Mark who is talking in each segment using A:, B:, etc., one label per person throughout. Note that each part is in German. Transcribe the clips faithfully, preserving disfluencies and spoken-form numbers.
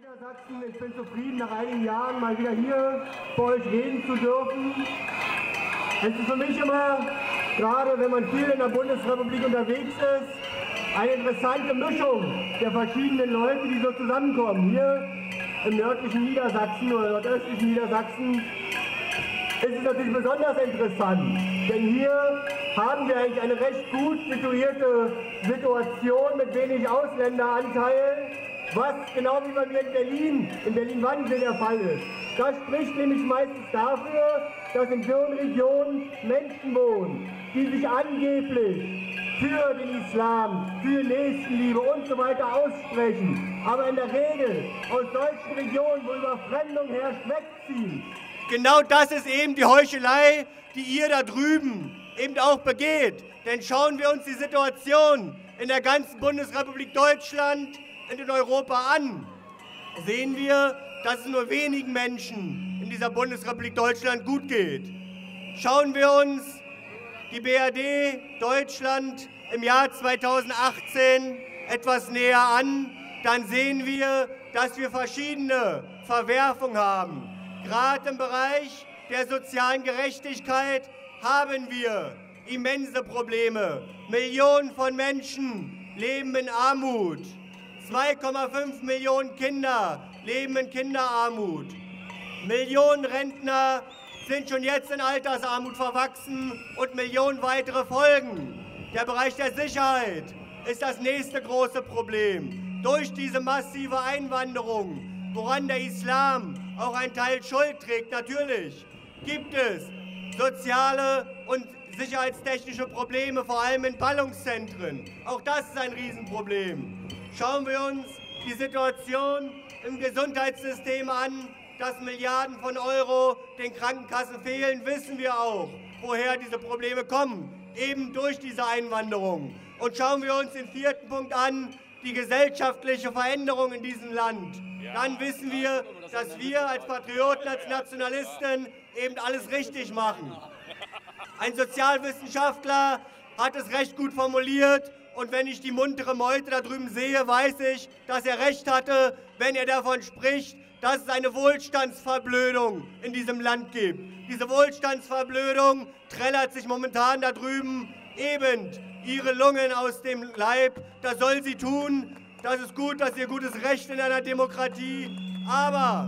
A: Niedersachsen. Ich bin zufrieden, nach einigen Jahren mal wieder hier bei euch reden zu dürfen. Es ist für mich immer, gerade wenn man viel in der Bundesrepublik unterwegs ist, eine interessante Mischung der verschiedenen Leute, die so zusammenkommen. Hier im nördlichen Niedersachsen oder nordöstlichen Niedersachsen ist es natürlich besonders interessant, denn hier haben wir eigentlich eine recht gut situierte Situation mit wenig Ausländeranteil, was genau wie bei mir in Berlin, in Berlin-Wannsee der Fall ist. Das spricht nämlich meistens dafür, dass in diesen Regionen Menschen wohnen, die sich angeblich für den Islam, für Nächstenliebe und so weiter aussprechen, aber in der Regel aus solchen Regionen, wo Überfremdung herrscht, wegziehen.
B: Genau das ist eben die Heuchelei, die ihr da drüben eben auch begeht. Denn schauen wir uns die Situation in der ganzen Bundesrepublik Deutschland und in Europa an, sehen wir, dass es nur wenigen Menschen in dieser Bundesrepublik Deutschland gut geht. Schauen wir uns die B R D Deutschland im Jahr zweitausendachtzehn etwas näher an, dann sehen wir, dass wir verschiedene Verwerfungen haben. Gerade im Bereich der sozialen Gerechtigkeit haben wir immense Probleme. Millionen von Menschen leben in Armut. zwei Komma fünf Millionen Kinder leben in Kinderarmut. Millionen Rentner sind schon jetzt in Altersarmut verwachsen und Millionen weitere folgen. Der Bereich der Sicherheit ist das nächste große Problem. Durch diese massive Einwanderung, woran der Islam auch einen Teil Schuld trägt, natürlich, gibt es soziale und sicherheitstechnische Probleme, vor allem in Ballungszentren. Auch das ist ein Riesenproblem. Schauen wir uns die Situation im Gesundheitssystem an, dass Milliarden von Euro den Krankenkassen fehlen, wissen wir auch, woher diese Probleme kommen, eben durch diese Einwanderung. Und schauen wir uns den vierten Punkt an, die gesellschaftliche Veränderung in diesem Land. Dann wissen wir, dass wir als Patrioten, als Nationalisten eben alles richtig machen. Ein Sozialwissenschaftler hat es recht gut formuliert und wenn ich die muntere Meute da drüben sehe, weiß ich, dass er recht hatte, wenn er davon spricht, dass es eine Wohlstandsverblödung in diesem Land gibt. Diese Wohlstandsverblödung trällert sich momentan da drüben eben ihre Lungen aus dem Leib. Das soll sie tun. Das ist gut, das ist ihr gutes Recht in einer Demokratie. Aber,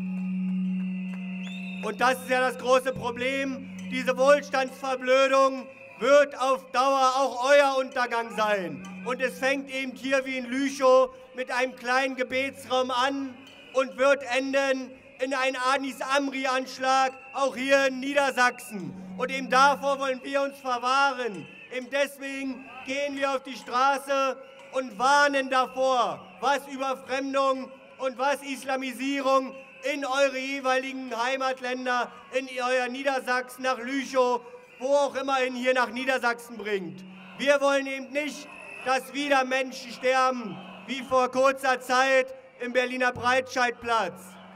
B: und das ist ja das große Problem, diese Wohlstandsverblödung wird auf Dauer auch euer Untergang sein. Und es fängt eben hier wie in Lüchow mit einem kleinen Gebetsraum an und wird enden in einen Anis-Amri-Anschlag, auch hier in Niedersachsen. Und eben davor wollen wir uns verwahren. Eben deswegen gehen wir auf die Straße und warnen davor, was Überfremdung und was Islamisierung in eure jeweiligen Heimatländer, in euer Niedersachsen, nach Lüchow, wo auch immerhin hier nach Niedersachsen bringt. Wir wollen eben nicht, dass wieder Menschen sterben, wie vor kurzer Zeit im Berliner Breitscheidplatz.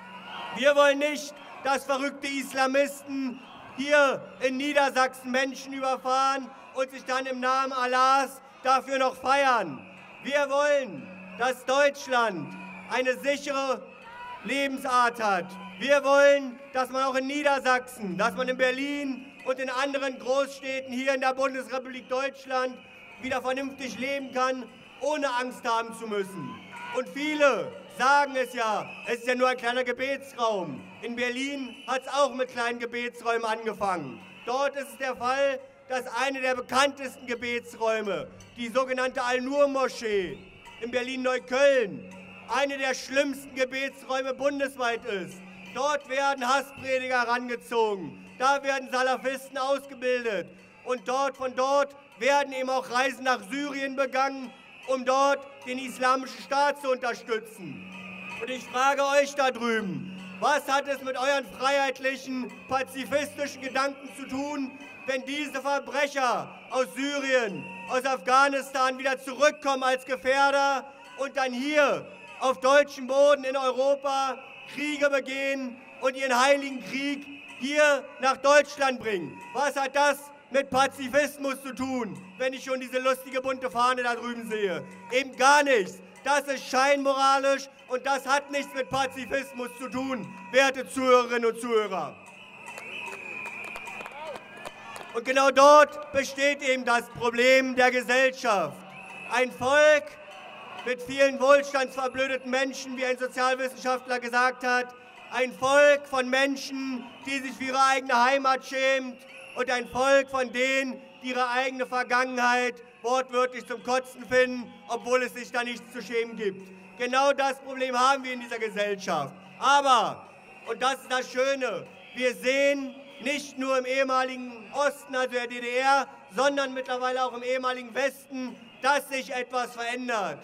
B: Wir wollen nicht, dass verrückte Islamisten hier in Niedersachsen Menschen überfahren und sich dann im Namen Allahs dafür noch feiern. Wir wollen, dass Deutschland eine sichere Lebensart hat. Wir wollen, dass man auch in Niedersachsen, dass man in Berlin und in anderen Großstädten hier in der Bundesrepublik Deutschland wieder vernünftig leben kann, ohne Angst haben zu müssen. Und viele sagen es ja, es ist ja nur ein kleiner Gebetsraum. In Berlin hat es auch mit kleinen Gebetsräumen angefangen. Dort ist es der Fall, dass eine der bekanntesten Gebetsräume, die sogenannte Al-Nur-Moschee in Berlin-Neukölln, eine der schlimmsten Gebetsräume bundesweit ist. Dort werden Hassprediger herangezogen, da werden Salafisten ausgebildet und dort von dort werden eben auch Reisen nach Syrien begangen, um dort den Islamischen Staat zu unterstützen. Und ich frage euch da drüben, was hat es mit euren freiheitlichen, pazifistischen Gedanken zu tun, wenn diese Verbrecher aus Syrien, aus Afghanistan wieder zurückkommen als Gefährder und dann hier auf deutschem Boden in Europa Kriege begehen und ihren heiligen Krieg hier nach Deutschland bringen? Was hat das mit Pazifismus zu tun, wenn ich schon diese lustige bunte Fahne da drüben sehe? Eben gar nichts. Das ist scheinmoralisch und das hat nichts mit Pazifismus zu tun, werte Zuhörerinnen und Zuhörer. Und genau dort besteht eben das Problem der Gesellschaft. Ein Volk mit vielen wohlstandsverblödeten Menschen, wie ein Sozialwissenschaftler gesagt hat, ein Volk von Menschen, die sich für ihre eigene Heimat schämt und ein Volk von denen, die ihre eigene Vergangenheit wortwörtlich zum Kotzen finden, obwohl es sich da nichts zu schämen gibt. Genau das Problem haben wir in dieser Gesellschaft. Aber, und das ist das Schöne, wir sehen nicht nur im ehemaligen Osten, also der D D R, sondern mittlerweile auch im ehemaligen Westen, dass sich etwas verändert.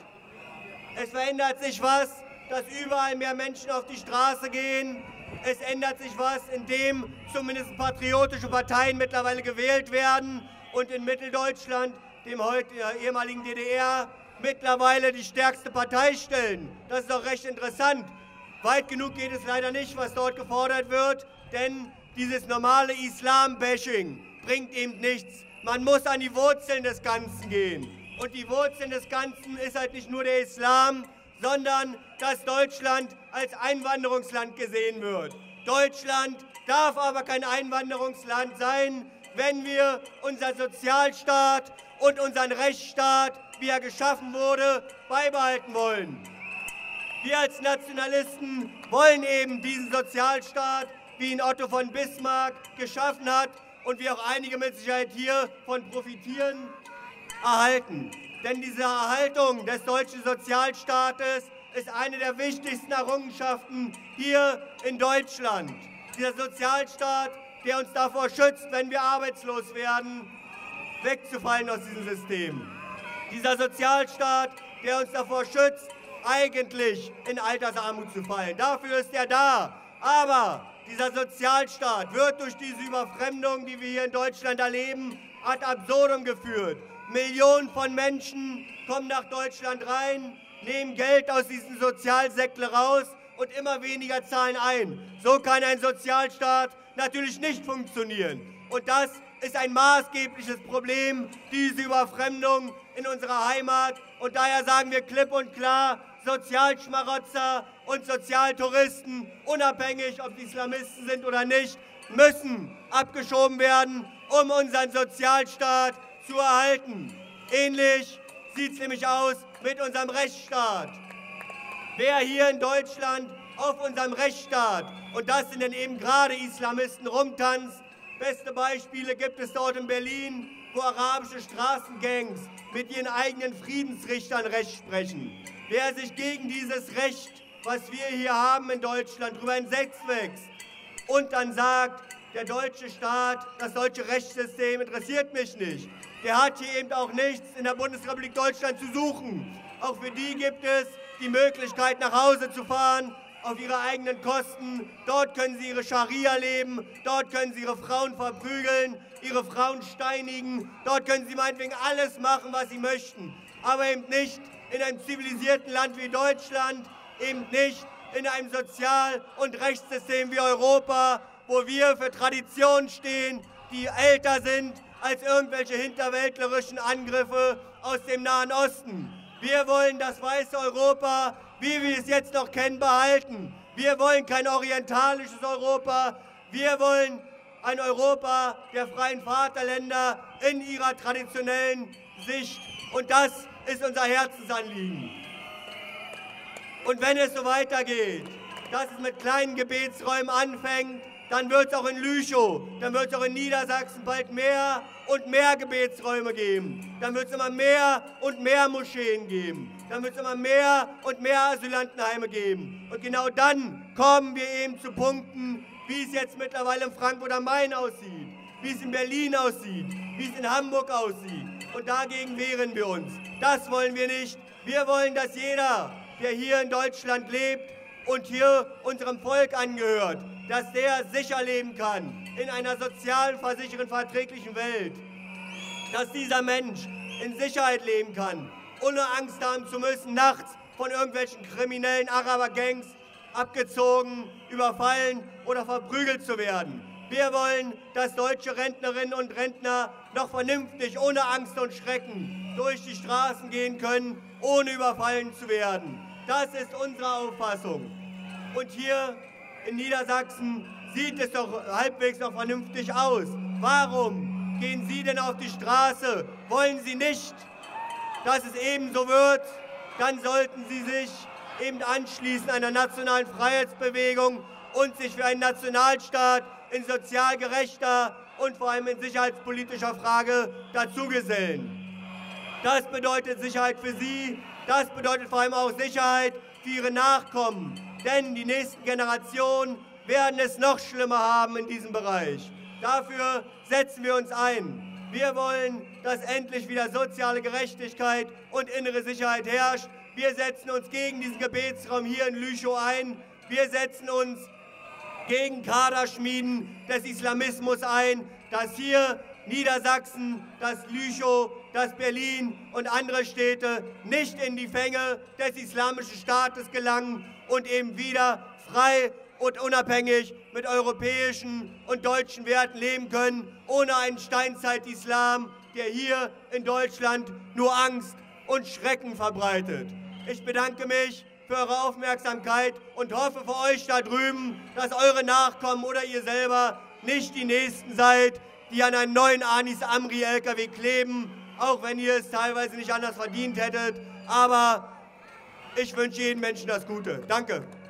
B: Es verändert sich was, dass überall mehr Menschen auf die Straße gehen. Es ändert sich was, indem zumindest patriotische Parteien mittlerweile gewählt werden und in Mitteldeutschland, dem heute ehemaligen D D R, mittlerweile die stärkste Partei stellen. Das ist auch recht interessant. Weit genug geht es leider nicht, was dort gefordert wird, denn dieses normale Islam-Bashing bringt eben nichts. Man muss an die Wurzeln des Ganzen gehen. Und die Wurzeln des Ganzen ist halt nicht nur der Islam, sondern dass Deutschland als Einwanderungsland gesehen wird. Deutschland darf aber kein Einwanderungsland sein, wenn wir unseren Sozialstaat und unseren Rechtsstaat, wie er geschaffen wurde, beibehalten wollen. Wir als Nationalisten wollen eben diesen Sozialstaat, wie ihn Otto von Bismarck geschaffen hat und wie auch einige mit Sicherheit hiervon profitieren, erhalten. Denn diese Erhaltung des deutschen Sozialstaates ist eine der wichtigsten Errungenschaften hier in Deutschland. Dieser Sozialstaat, der uns davor schützt, wenn wir arbeitslos werden, wegzufallen aus diesem System. Dieser Sozialstaat, der uns davor schützt, eigentlich in Altersarmut zu fallen. Dafür ist er da. Aber dieser Sozialstaat wird durch diese Überfremdung, die wir hier in Deutschland erleben, ad absurdum geführt. Millionen von Menschen kommen nach Deutschland rein, nehmen Geld aus diesem Sozialsektor raus und immer weniger zahlen ein. So kann ein Sozialstaat natürlich nicht funktionieren. Und das ist ein maßgebliches Problem, diese Überfremdung in unserer Heimat. Und daher sagen wir klipp und klar, Sozialschmarotzer und Sozialtouristen, unabhängig ob die Islamisten sind oder nicht, müssen abgeschoben werden, um unseren Sozialstaat zu erhalten. Ähnlich sieht es nämlich aus mit unserem Rechtsstaat. Wer hier in Deutschland auf unserem Rechtsstaat, und das sind dann eben gerade Islamisten, rumtanzt, beste Beispiele gibt es dort in Berlin, wo arabische Straßengangs mit ihren eigenen Friedensrichtern Recht sprechen. Wer sich gegen dieses Recht, was wir hier haben in Deutschland, darüber hinwegsetzt und dann sagt, der deutsche Staat, das deutsche Rechtssystem interessiert mich nicht, der hat hier eben auch nichts in der Bundesrepublik Deutschland zu suchen. Auch für die gibt es die Möglichkeit, nach Hause zu fahren, auf ihre eigenen Kosten. Dort können sie ihre Scharia leben, dort können sie ihre Frauen verprügeln, ihre Frauen steinigen, dort können sie meinetwegen alles machen, was sie möchten. Aber eben nicht in einem zivilisierten Land wie Deutschland, eben nicht in einem Sozial- und Rechtssystem wie Europa, wo wir für Traditionen stehen, die älter sind als irgendwelche hinterwäldlerischen Angriffe aus dem Nahen Osten. Wir wollen das weiße Europa, wie wir es jetzt noch kennen, behalten. Wir wollen kein orientalisches Europa. Wir wollen ein Europa der freien Vaterländer in ihrer traditionellen Sicht. Und das ist unser Herzensanliegen. Und wenn es so weitergeht, dass es mit kleinen Gebetsräumen anfängt, dann wird es auch in Lüchow, dann wird es auch in Niedersachsen bald mehr und mehr Gebetsräume geben. Dann wird es immer mehr und mehr Moscheen geben. Dann wird es immer mehr und mehr Asylantenheime geben. Und genau dann kommen wir eben zu Punkten, wie es jetzt mittlerweile in Frankfurt am Main aussieht, wie es in Berlin aussieht, wie es in Hamburg aussieht. Und dagegen wehren wir uns. Das wollen wir nicht. Wir wollen, dass jeder, der hier in Deutschland lebt und hier unserem Volk angehört, dass der sicher leben kann in einer sozial versicherten, verträglichen Welt. Dass dieser Mensch in Sicherheit leben kann, ohne Angst haben zu müssen, nachts von irgendwelchen kriminellen Araber-Gangs abgezogen, überfallen oder verprügelt zu werden. Wir wollen, dass deutsche Rentnerinnen und Rentner noch vernünftig, ohne Angst und Schrecken durch die Straßen gehen können ohne überfallen zu werden. Das ist unsere Auffassung. Und hier in Niedersachsen sieht es doch halbwegs noch vernünftig aus. Warum gehen Sie denn auf die Straße? Wollen Sie nicht, dass es ebenso wird? Dann sollten Sie sich eben anschließen einer nationalen Freiheitsbewegung und sich für einen Nationalstaat in sozial gerechter und vor allem in sicherheitspolitischer Frage dazugesellen. Das bedeutet Sicherheit für Sie, das bedeutet vor allem auch Sicherheit für Ihre Nachkommen. Denn die nächsten Generationen werden es noch schlimmer haben in diesem Bereich. Dafür setzen wir uns ein. Wir wollen, dass endlich wieder soziale Gerechtigkeit und innere Sicherheit herrscht. Wir setzen uns gegen diesen Gebetsraum hier in Lüchow ein. Wir setzen uns gegen Kaderschmieden des Islamismus ein, dass hier Niedersachsen, dass Lüchow, dass Berlin und andere Städte nicht in die Fänge des islamischen Staates gelangen und eben wieder frei und unabhängig mit europäischen und deutschen Werten leben können, ohne einen Steinzeit-Islam, der hier in Deutschland nur Angst und Schrecken verbreitet. Ich bedanke mich für eure Aufmerksamkeit und hoffe für euch da drüben, dass eure Nachkommen oder ihr selber nicht die Nächsten seid, die an einen neuen Anis Amri L K W kleben, auch wenn ihr es teilweise nicht anders verdient hättet. Aber ich wünsche jedem Menschen das Gute. Danke.